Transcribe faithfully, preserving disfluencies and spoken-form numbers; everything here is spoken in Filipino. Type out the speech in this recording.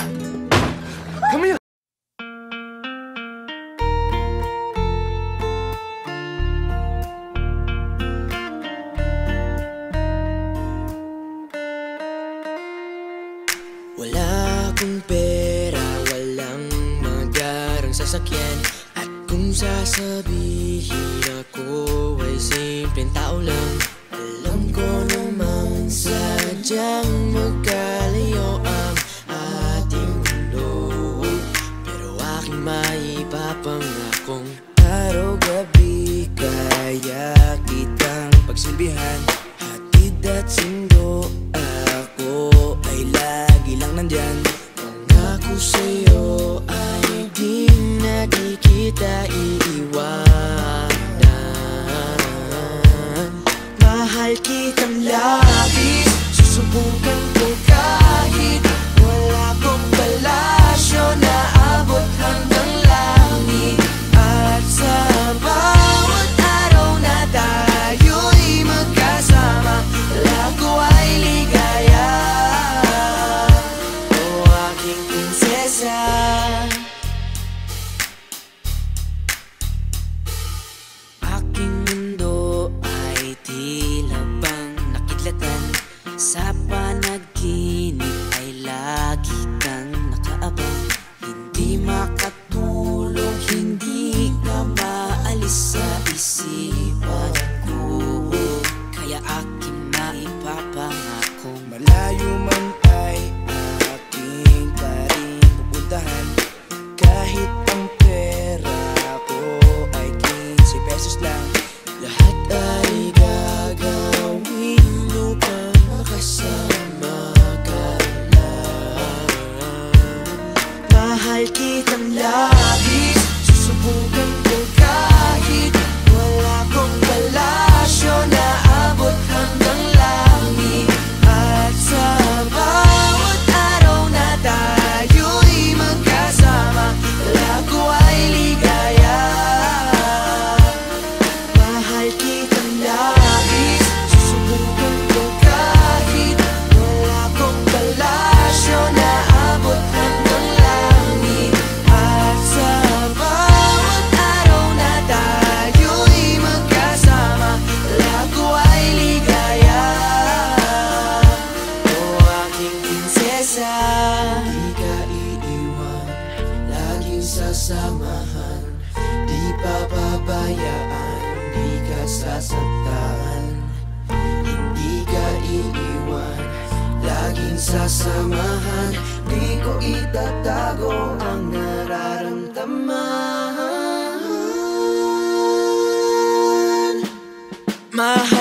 Come here. Wala akong pera, walang magarang sasakyan. At kung sasabihin ako ay simpleng tao lang, alam ko namang sadyang magkalayo ang ating mundo. Pero aking maipapangakong araw-gabi kaya kitang pagsilbihan. Hatid at sindo ako ay lagi lang nandyan. Pangako sa'yo ay di na di kita iiwanan. Mahal kitang labis, susubukan ko kahit wala kong palasyo na abot hanggang langit. At sa bawat araw na tayo'y magkasama, lago ay ligaya. O aking prinsesa, aking mundo ay tila bang nakidlatan. Sa panaginip ay lagi kang nakaabang. Hindi makatulog, hindi ka maalis sa isipan ko. Kaya aking maipapangakong malayo man ay aking pa rin pupuntahan. Kahit ang pera ko ay quince pesos lang, lahat ay gagawin upang makasama ka lang. Mahal kitang labis, susubukan ko kahit wala kong palasyo na abot hanggang langit. At sa bawat araw na tayo'y magkasama, lago ay ligaya. Mahal kitang labis, susubukan ko kahit wala kong palasyo na abot hanggang langit. At sa bawat araw na tayo'y magkasama, lago ay ligaya. O aking prinsesa, di ka iiwan, laging sasamahan. Di papabayaan, di ka sasaktan. Hindi ka iiwan, laging sasamahan. Di ko itatago ang nararamdaman. Mahal